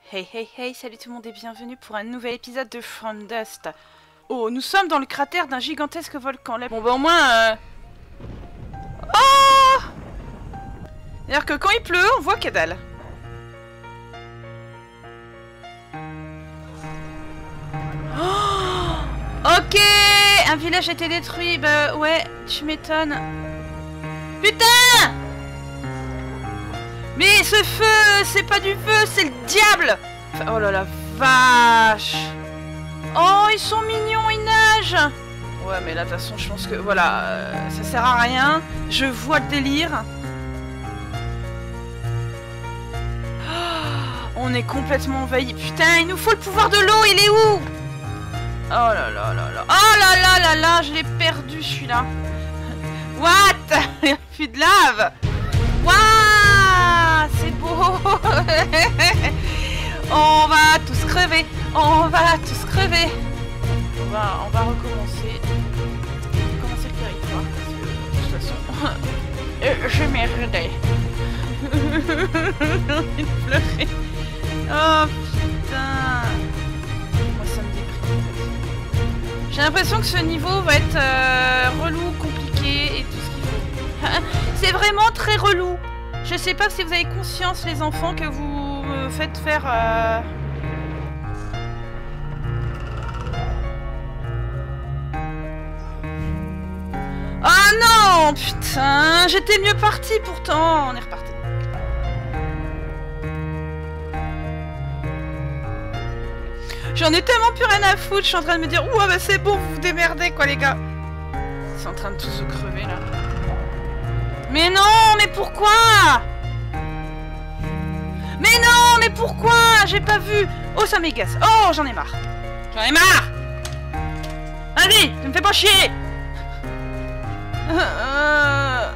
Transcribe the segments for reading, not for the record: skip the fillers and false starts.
Hey hey hey, salut tout le monde et bienvenue pour un nouvel épisode de From Dust. Oh, nous sommes dans le cratère d'un gigantesque volcan. Là, bon bah au moins... Oh! C'est-à-dire que quand il pleut, on voit que dalle. Oh! Ok! Un village a été détruit. Bah ouais, tu m'étonnes. Putain! Mais ce feu, c'est pas du feu, c'est le diable! Oh là la vache! Oh, ils sont mignons, ils nagent! Ouais, mais là, de toute façon, je pense que, voilà, ça sert à rien. Je vois le délire. Oh, on est complètement envahi. Putain, il nous faut le pouvoir de l'eau, il est où? Oh là là là là. Oh là là là là, je l'ai perdu, celui-là. What? Il n'y a plus de lave. Waouh, c'est beau. On va tous crever. On va tous crever. On va recommencer. Recommencer le territoire. Parce que, de toute façon, je merdais. J'ai envie de pleurer. Oh putain. Moi ça me déprime en fait. J'ai l'impression que ce niveau va être relou, compliqué et tout ce qu'il faut. C'est vraiment très relou. Je sais pas si vous avez conscience les enfants que vous me faites faire... Oh non, putain, j'étais mieux parti pourtant. On est reparti. J'en ai tellement plus rien à foutre, je suis en train de me dire ouah bah c'est bon, vous vous démerdez quoi les gars. C'est en train de tout se crever là. Mais non, mais pourquoi? Mais non, mais pourquoi? J'ai pas vu. Oh ça m'agace. Oh j'en ai marre. J'en ai marre. Vas-y, tu me fais pas chier. La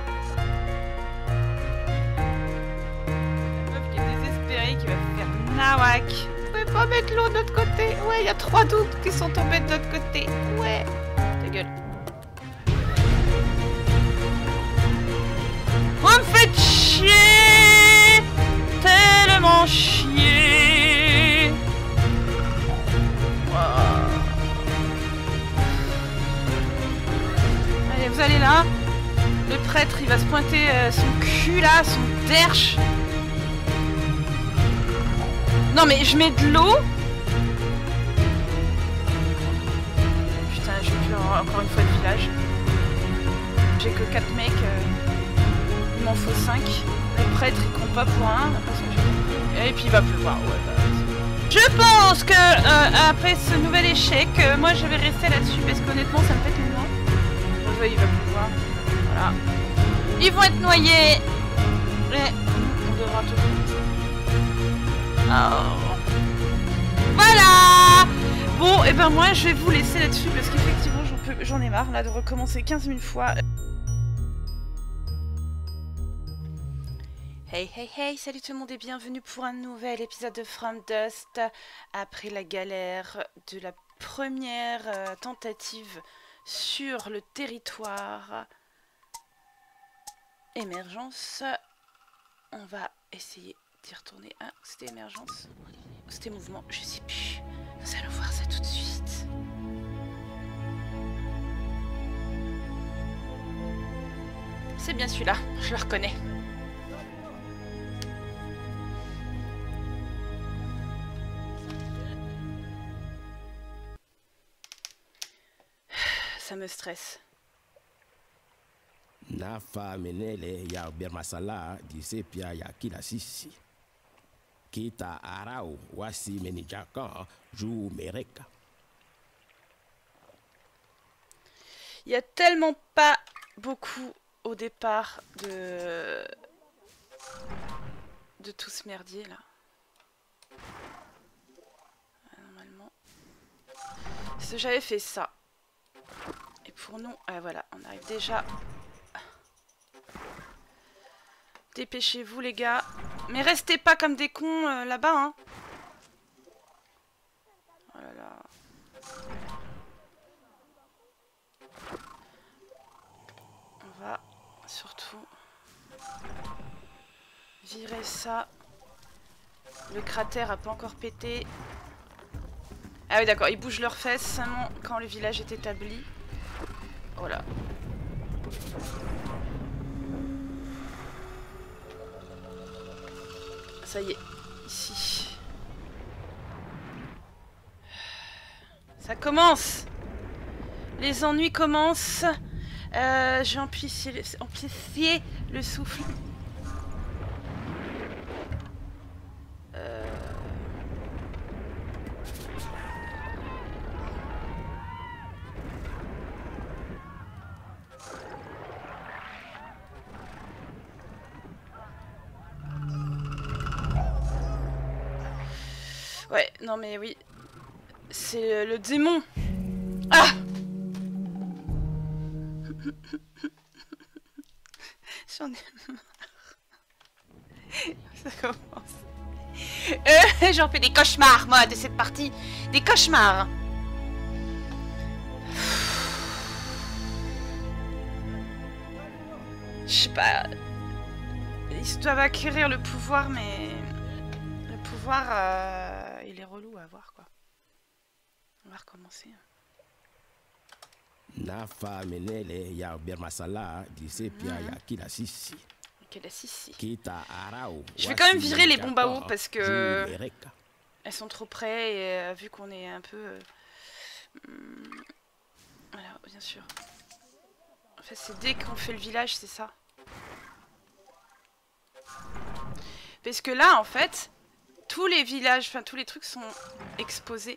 meuf qui est désespérée qui va faire nawak. Vous pouvez pas mettre l'eau de l'autre côté? Ouais, il y a 3 doutes qui sont tombés de l'autre côté. Ouais. Ta gueule. Vous me faites chier. Tellement chier. Wow. Allez, vous allez là. Le prêtre, il va se pointer son cul là, son derche. Non mais je mets de l'eau. Putain, j'ai plus encore une fois le village. J'ai que 4 mecs. Il m'en faut 5. Le prêtre, il compte pas pour un. Et puis il va pleuvoir. Ouais, bah, je pense que après ce nouvel échec, moi je vais rester là-dessus parce qu'honnêtement ça me fait tout le monde. Ouais, il va pleuvoir. Voilà. Ils vont être noyés. Et on devra tout. Oh. Voilà. Bon, et ben moi je vais vous laisser là-dessus parce qu'effectivement j'en ai marre là de recommencer 15 000 fois. Hey hey hey, salut tout le monde et bienvenue pour un nouvel épisode de From Dust. Après la galère de la première tentative sur le territoire émergence, on va essayer d'y retourner. Ah, c'était émergence, c'était mouvement, je sais plus. Nous allons voir ça tout de suite. C'est bien celui-là, je le reconnais. Ça me stresse. Nafa menele ya bermasala disepia ya kila sisi. Kita arau wasi menijakan jou mereka. Il y a tellement pas beaucoup au départ de tout ce merdier là. Normalement. Si j'avais fait ça. Et pour nous, voilà, on arrive déjà. Dépêchez-vous les gars. Mais restez pas comme des cons là-bas, hein. Oh là là. On va surtout virer ça. Le cratère a pas encore pété. Ah oui d'accord, ils bougent leurs fesses seulement quand le village est établi. Voilà. Ça y est, ici. Ça commence. Les ennuis commencent. J'ai amplifié le souffle. Ouais, non mais oui. C'est le démon. Ah! J'en ai marre. Ça commence. J'en fais des cauchemars, moi, de cette partie. Des cauchemars. Je sais pas. Ils doivent acquérir le pouvoir, mais... Le pouvoir, il est relou à voir, quoi. On va recommencer. Nafa menele ya bermasala dise pia ya kila sisi. Kita arao. Je vais quand même virer les bombes à eau parce que elles sont trop près et vu qu'on est un peu voilà, bien sûr. En fait, c'est dès qu'on fait le village, c'est ça. Parce que là, en fait, tous les villages, enfin tous les trucs sont exposés.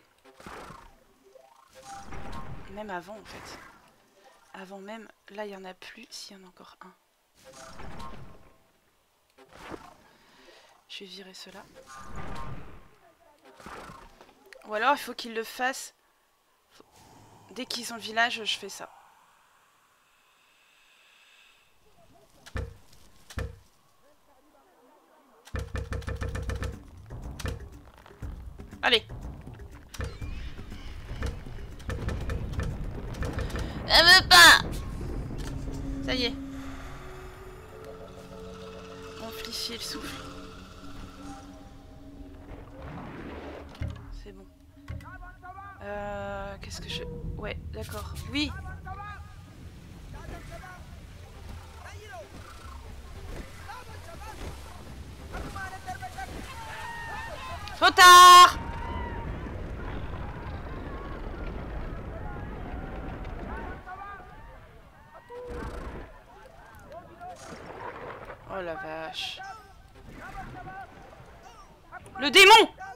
Même avant, en fait. Avant même, là, il y en a plus. S'il y en a encore un. Je vais virer cela. Ou alors, il faut qu'ils le fassent. Dès qu'ils ont le village, je fais ça. Allez. Elle veut pas. Ça y est. Amplifier le souffle. C'est bon. Qu'est-ce que je... Ouais, d'accord. Oui. Trop tard. Oh la vache. Le démon!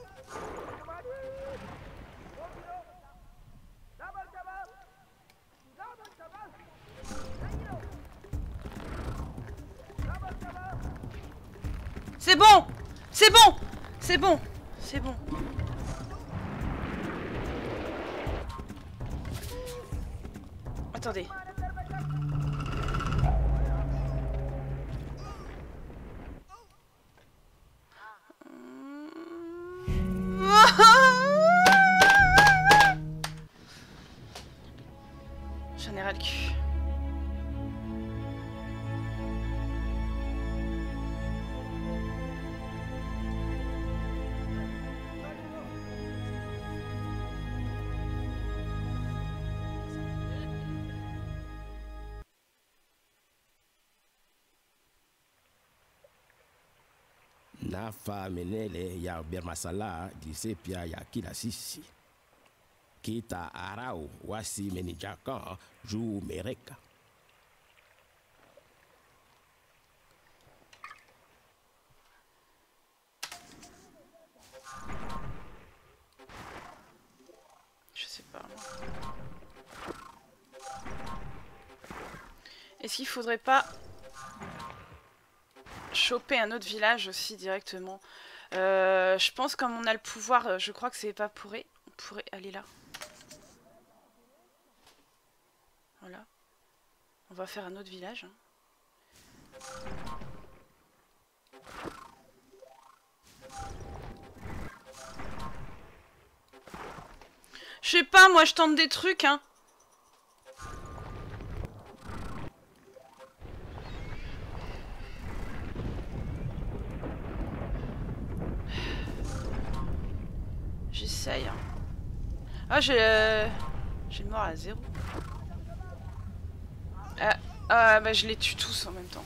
C'est bon! C'est bon! C'est bon! C'est bon. Attendez. J'en ai ras le cul. Nafa menele ya bermasala dise pia ya kila sisi. Kita arao wasi menijakan ju mereka. Je sais pas. Est-ce qu'il faudrait pas choper un autre village aussi directement? Je pense comme on a le pouvoir, je crois que c'est pas pourri. On pourrait aller là. Voilà. On va faire un autre village. Je sais pas, moi je tente des trucs, hein. essaye. Ah, j'ai une mort à 0. Ah, bah je les tue tous en même temps.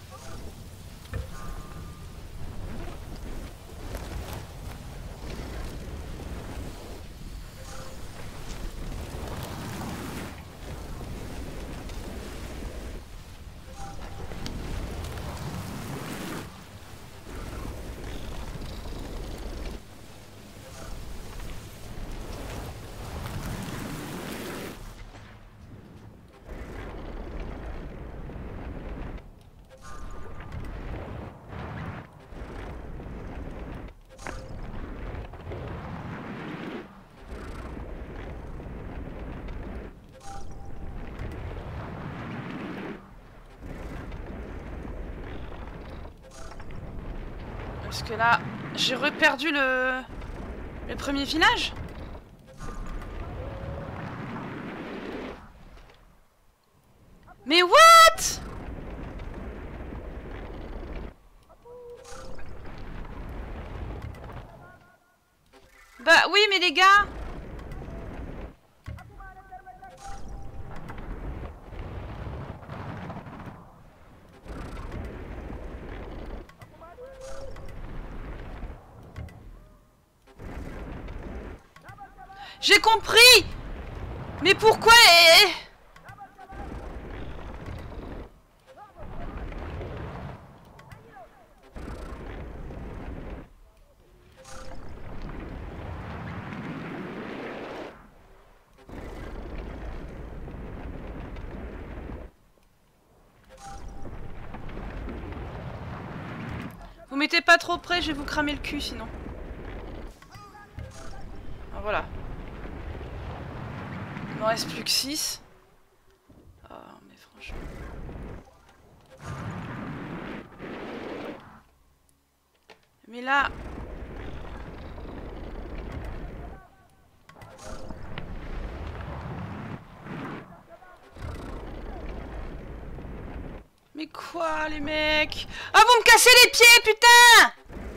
Parce que là, j'ai reperdu le premier village. Mais what? Bah oui, mais les gars... J'ai compris! Mais pourquoi? Vous mettez pas trop près, je vais vous cramer le cul sinon. Ah, voilà. Il m'en reste plus que 6. Oh, mais franchement. Mais là... Mais quoi, les mecs? Ah, vous me cassez les pieds, putain!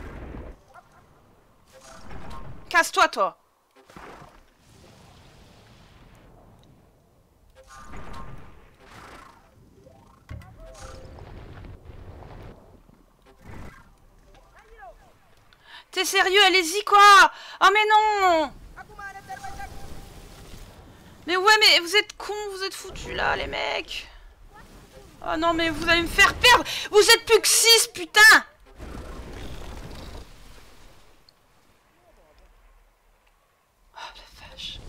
Casse-toi, toi! T'es sérieux? Allez-y, quoi! Oh, mais non! Mais ouais, mais vous êtes cons, vous êtes foutus, là, les mecs! Oh non, mais vous allez me faire perdre! Vous êtes plus que 6, putain! Oh la vache.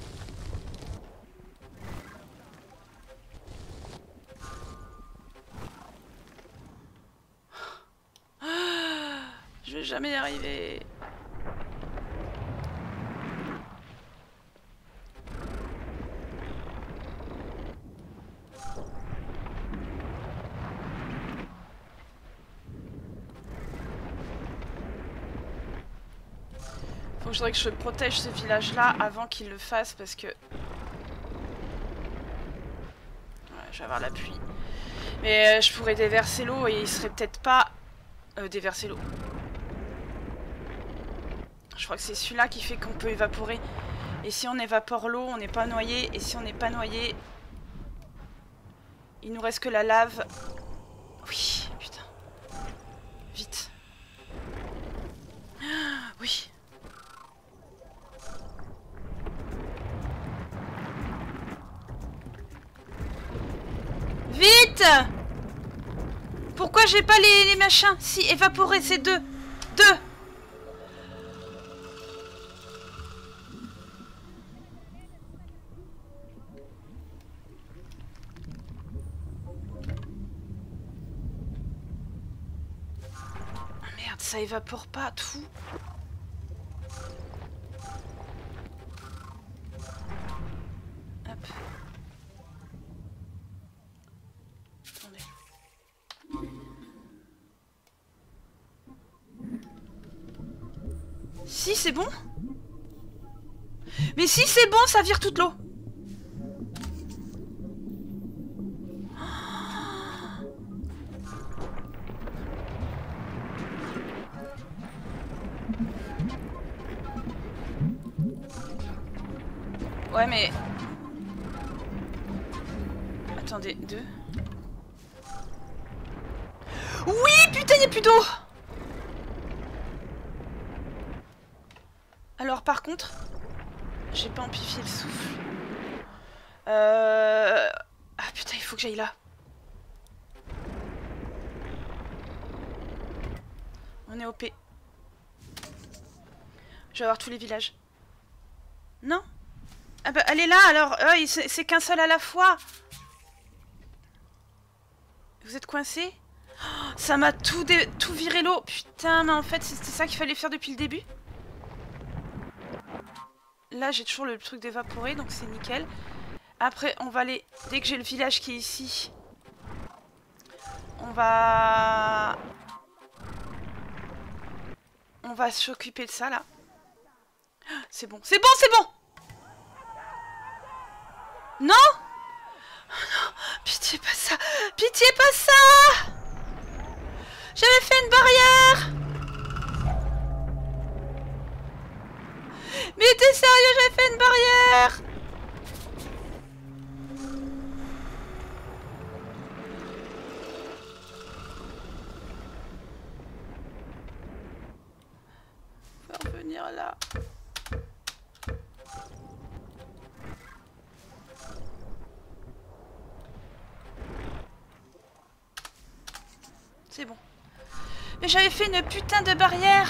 Je vais jamais y arriver. Il faudrait que je protège ce village-là avant qu'il le fasse parce que... Ouais, je vais avoir la pluie. Mais je pourrais déverser l'eau et il serait peut-être pas... déverser l'eau. Je crois que c'est celui-là qui fait qu'on peut évaporer. Et si on évapore l'eau, on n'est pas noyé. Et si on n'est pas noyé... Il nous reste que la lave. Oui, putain. Vite. Oui. Vite! Pourquoi j'ai pas les machins? Si, évaporer, c'est 2. 2. Oh merde, ça évapore pas tout. Hop. Si, c'est bon. Mais si, c'est bon, ça vire toute l'eau. Ouais, mais... Attendez, 2. Oui, putain, il n'y a plus d'eau. Alors, par contre, j'ai pas amplifié le souffle. Ah putain, il faut que j'aille là. On est OP. Je vais avoir tous les villages. Non? Ah bah, elle est là, alors. C'est qu'un seul à la fois. Vous êtes coincé? Oh, ça m'a tout viré l'eau. Putain, mais en fait, c'était ça qu'il fallait faire depuis le début. Là, j'ai toujours le truc d'évaporer, donc c'est nickel. Après, on va aller... Dès que j'ai le village qui est ici, on va s'occuper de ça, là. C'est bon, c'est bon, c'est bon! Non? Oh non, pitié, pas ça! Pitié, pas ça! J'avais fait une barrière! Mais t'es sérieux, j'avais fait une barrière! On va revenir là. C'est bon. Mais j'avais fait une putain de barrière!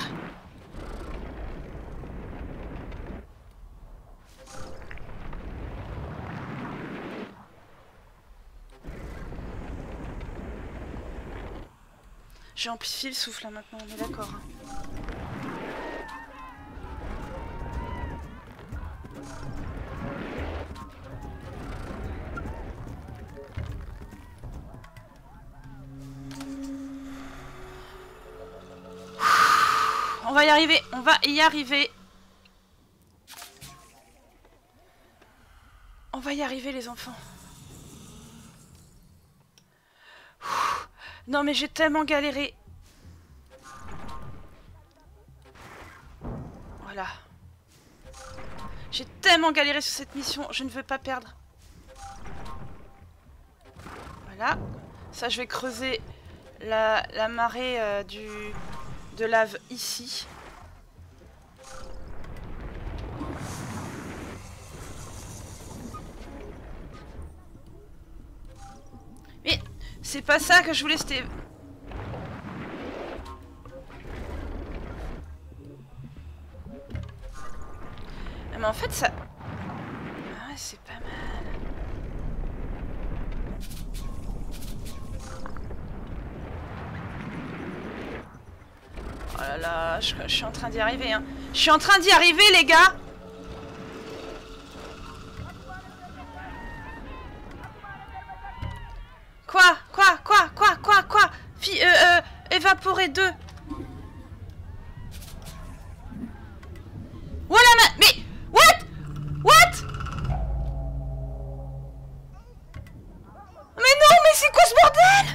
J'ai amplifié le souffle là maintenant, on est d'accord. On va y arriver, on va y arriver. On va y arriver les enfants. Non mais j'ai tellement galéré. Voilà. J'ai tellement galéré sur cette mission, je ne veux pas perdre. Voilà. Ça, je vais creuser la marée de lave ici. Mais c'est pas ça que je voulais, c'était... Mais en fait ça... Ah ouais, c'est pas mal. Oh là là, je suis en train d'y arriver, hein. Je suis en train d'y arriver, les gars. Quoi? Évaporer 2. Voilà mais... What? Mais non, mais c'est quoi ce bordel?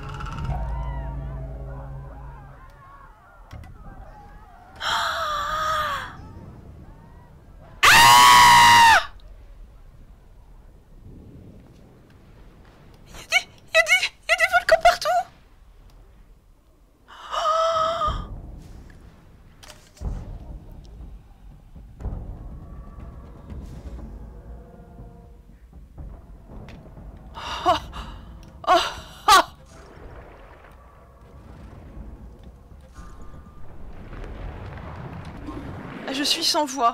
Je suis sans voix.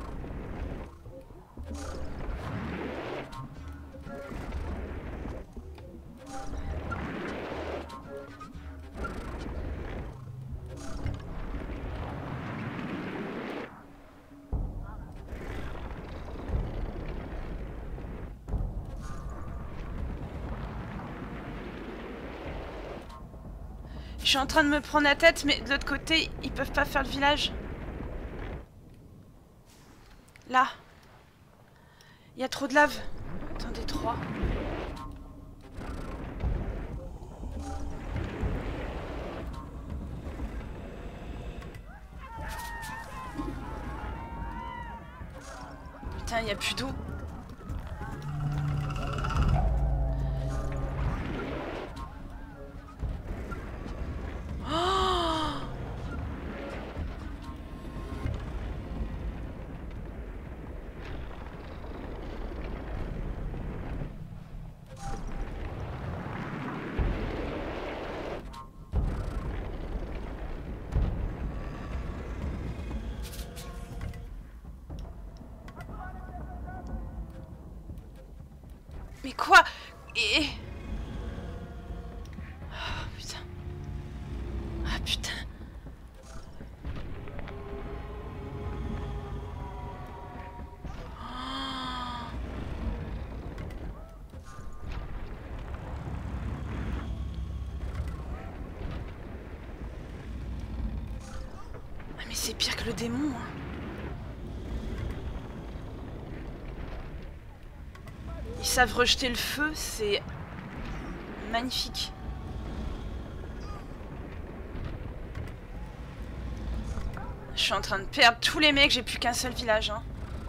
Je suis en train de me prendre la tête, mais de l'autre côté, ils peuvent pas faire le village. Là. Il y a trop de lave. Attendez, 3. Putain, il n'y a plus d'eau. Mais quoi? Et... Oh, putain. Ah putain. Oh. Ah mais c'est pire que le démon, hein. Ils savent rejeter le feu, c'est magnifique. Je suis en train de perdre tous les mecs, j'ai plus qu'un seul village. Hein.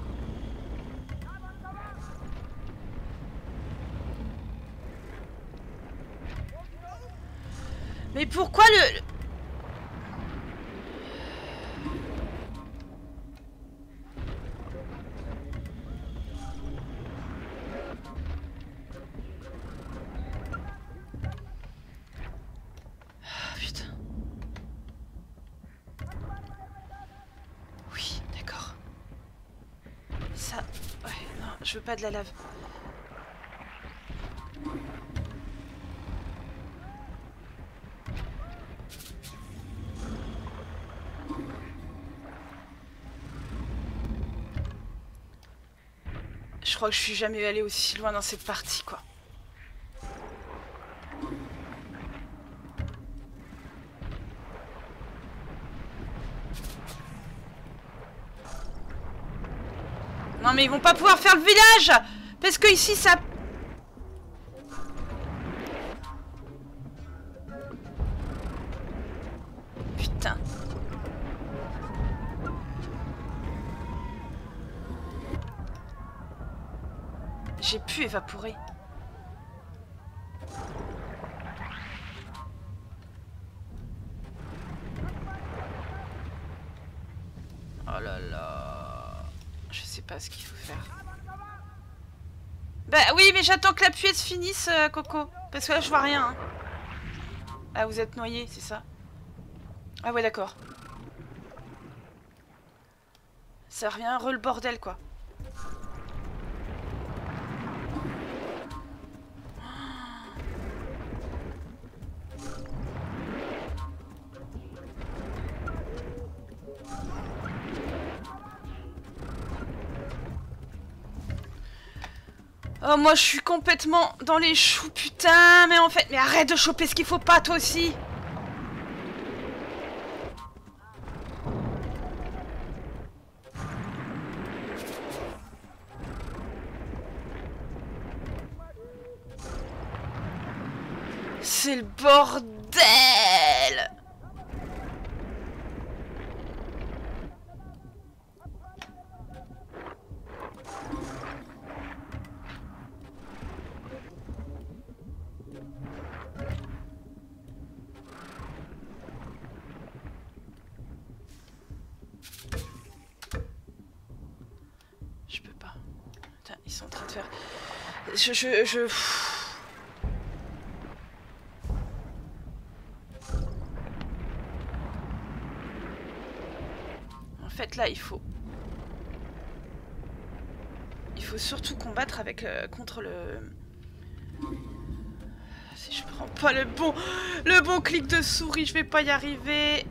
Mais pourquoi le... Je veux pas de la lave. Je crois que je suis jamais allée aussi loin dans cette partie, quoi. Non mais ils vont pas pouvoir faire le village parce que ici ça... Putain. J'ai pu évaporer. Oh là là. Je sais pas ce qu'il faut faire. Bah oui, mais j'attends que la pluie se finisse, Coco. Parce que là, je vois rien. Hein. Ah, vous êtes noyé, c'est ça? Ah ouais, d'accord. Ça revient re le bordel, quoi. Oh, moi je suis complètement dans les choux, putain, mais en fait... Mais arrête de choper ce qu'il faut pas, toi aussi. C'est le bordel. Ils sont en train de faire... En fait, là, il faut surtout combattre avec contre le... Si je prends pas le bon clic de souris, je vais pas y arriver.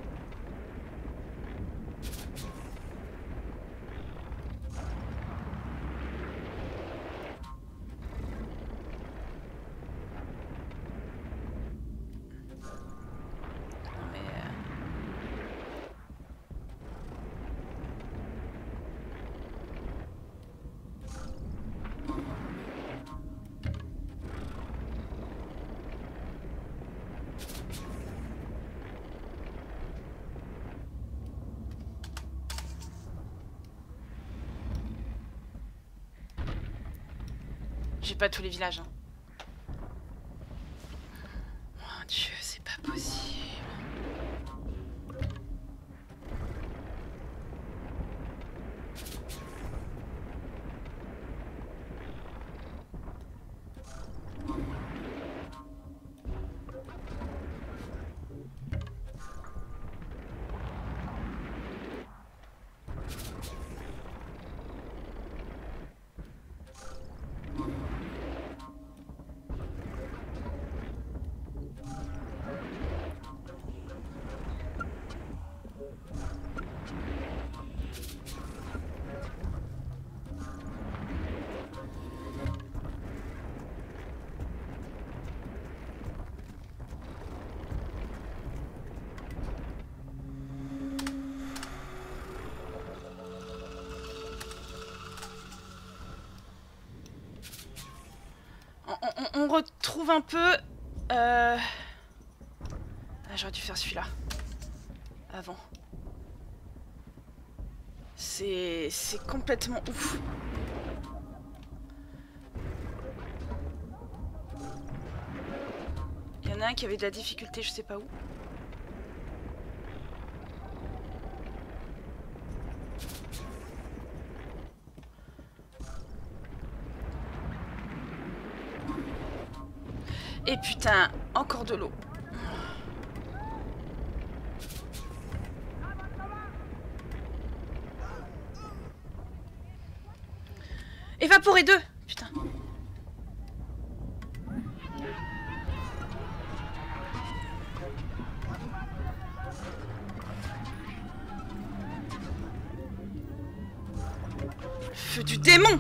j'ai pas tous les villages. Hein. Mon Dieu, c'est pas possible. On retrouve un peu... Ah, j'aurais dû faire celui-là. Avant. C'est complètement ouf. Il y en a un qui avait de la difficulté, je sais pas où. Et putain, encore de l'eau. Évaporer 2. Putain. Feu du démon.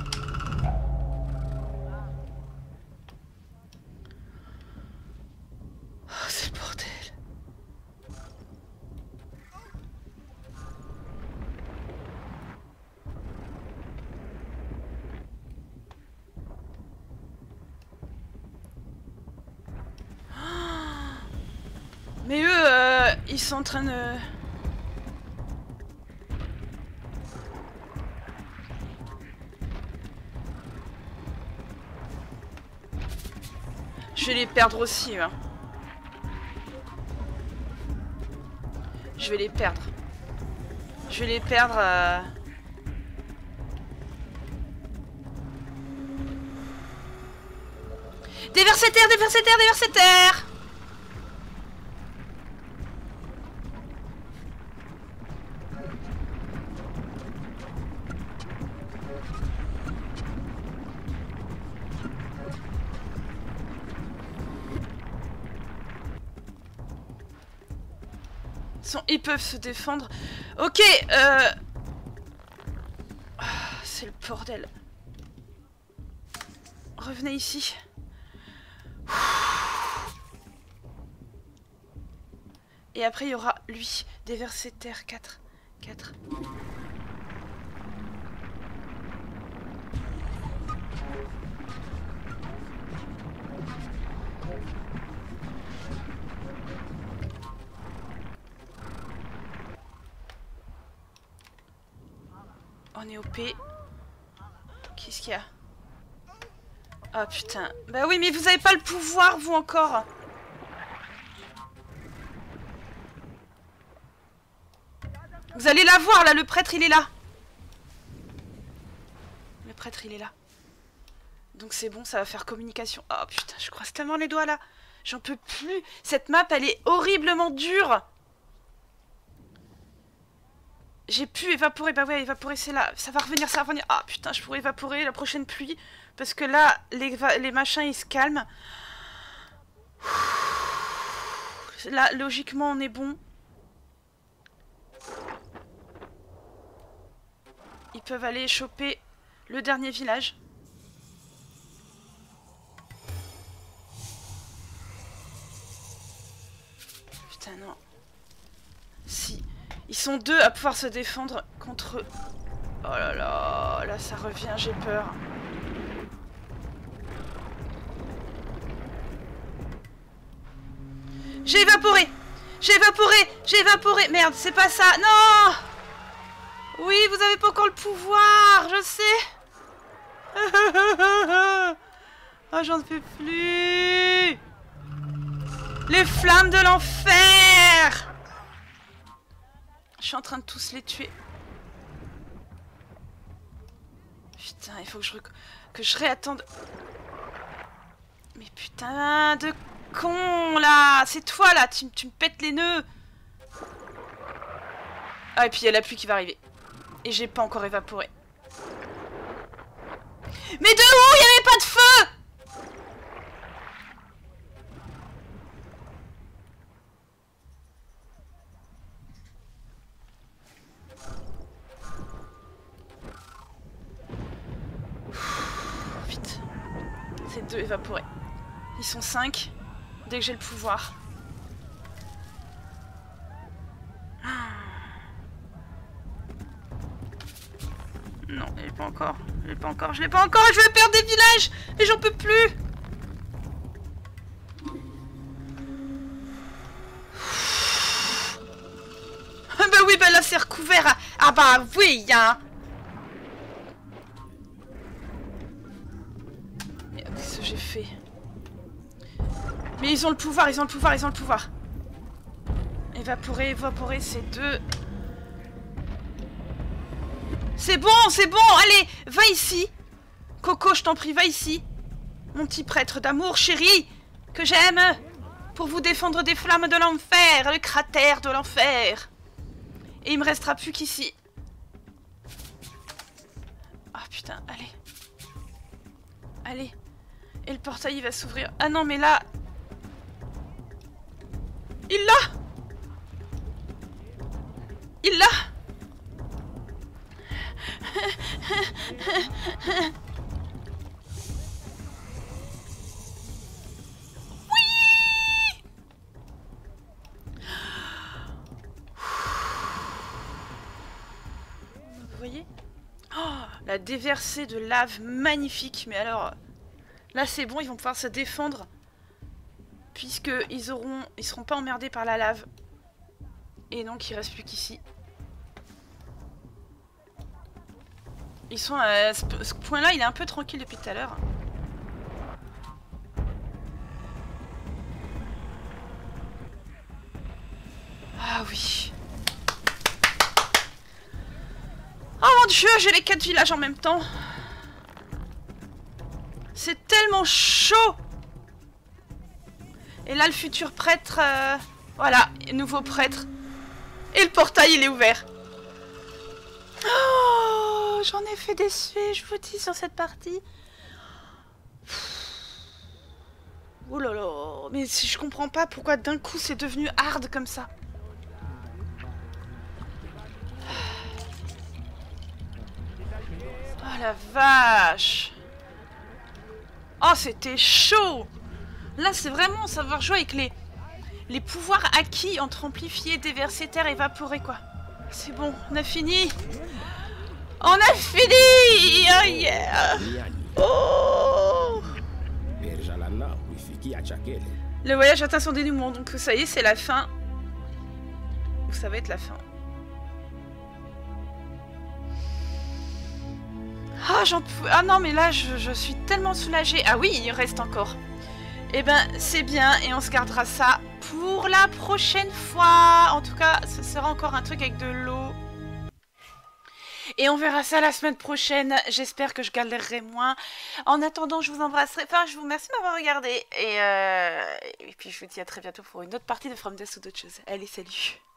Mais eux, ils sont en train de... Je vais les perdre aussi. Hein. Je vais les perdre. Je vais les perdre... Déverser-terre, déverser-terre, déverser-terre. Ils peuvent se défendre. Ok, c'est le bordel. Revenez ici. Et après, il y aura lui. Déverser terre 4. 4. On est OP. Qu'est-ce qu'il y a? Oh putain. Bah oui, mais vous avez pas le pouvoir, vous encore. Vous allez la voir, là, le prêtre, il est là. Le prêtre, il est là. Donc c'est bon, ça va faire communication. Oh putain, je croise tellement les doigts, là. J'en peux plus. Cette map, elle est horriblement dure. J'ai pu évaporer, bah ouais, évaporer c'est là, ça va revenir, ça va revenir. Ah putain, je pourrais évaporer la prochaine pluie, parce que là, les machins, ils se calment. Là, logiquement, on est bon. Ils peuvent aller choper le dernier village. Putain, non. Si... Ils sont 2 à pouvoir se défendre contre eux. Oh là là, là ça revient, j'ai peur. J'ai évaporé! J'ai évaporé! J'ai évaporé! Merde, c'est pas ça! Non! Oui, vous avez pas encore le pouvoir, je sais! Oh, j'en peux plus. Les flammes de l'enfer. Je suis en train de tous les tuer. Putain, il faut que je réattende. Mais putain de con, là. C'est toi, là. Tu me pètes les nœuds. Ah, et puis il y a la pluie qui va arriver. Et j'ai pas encore évaporé. Mais de où? Il n'y avait pas de feu! Vite. C'est 2 évaporés. Ils sont 5. Dès que j'ai le pouvoir. Non, je l'ai pas encore. Je l'ai pas encore. Je l'ai pas encore. Je vais perdre des villages. Et j'en peux plus. Ah bah oui, bah là c'est recouvert. Ah bah oui, hein. Qu'est-ce que j'ai fait? Mais ils ont le pouvoir, ils ont le pouvoir, ils ont le pouvoir. Évaporer, évaporer, c'est 2. C'est bon, allez, va ici. Coco, je t'en prie, va ici. Mon petit prêtre d'amour, chéri, que j'aime, pour vous défendre des flammes de l'enfer, le cratère de l'enfer. Et il me restera plus qu'ici. Ah putain, allez. Allez. Et le portail, il va s'ouvrir. Ah non, mais là... Il l'a! Il l'a! Oui! Vous voyez? Oh, la déversée de lave magnifique. Mais alors, là c'est bon, ils vont pouvoir se défendre. Puisqu'ils seront pas emmerdés par la lave. Et donc il reste plus qu'ici. Ils sont à ce point-là, il est un peu tranquille depuis tout à l'heure. Ah oui. Oh mon dieu, j'ai les 4 villages en même temps. C'est tellement chaud. Et là, le futur prêtre... voilà, nouveau prêtre. Et le portail, il est ouvert. Oh, j'en ai fait des suées, je vous dis, sur cette partie. Oh là là, mais si je comprends pas pourquoi d'un coup c'est devenu hard comme ça. Oh la vache. Oh, c'était chaud. Là, c'est vraiment savoir jouer avec les pouvoirs acquis entre amplifier, déverser, terre, évaporer, quoi. C'est bon, on a fini. On a fini. Oh yeah. Oh. Le voyage atteint son dénouement, donc ça y est, c'est la fin. Ou ça va être la fin. Ah, j'en peux... Ah non, mais là, je suis tellement soulagée. Ah oui, il reste encore. Eh ben, c'est bien, et on se gardera ça pour la prochaine fois. En tout cas, ce sera encore un truc avec de l'eau. Et on verra ça la semaine prochaine. J'espère que je galérerai moins. En attendant, je vous embrasserai. Enfin, je vous remercie de m'avoir regardé. Et puis, je vous dis à très bientôt pour une autre partie de From Death ou d'autres choses. Allez, salut!